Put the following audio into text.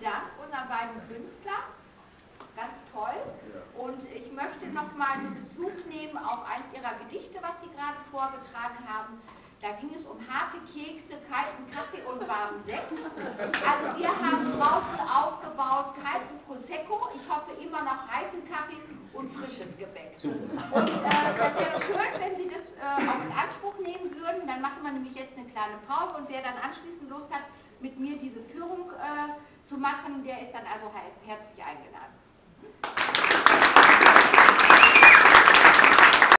Dank unseren beiden Künstlern. Ganz toll. Und ich möchte nochmal Bezug nehmen auf eines Ihrer Gedichte, was Sie gerade vorgetragen haben. Da ging es um harte Kekse, kalten Kaffee und warmen Sekt. Also wir haben draußen aufgebaut kalten Prosecco, ich hoffe immer noch heißen Kaffee und frisches Gebäck. Und das wäre schön, wenn Sie das auch in Anspruch nehmen würden. Dann machen wir nämlich jetzt eine kleine Pause und wer dann anschließend Lust hat, mit mir diese Führung zu machen, der ist dann also herzlich eingeladen.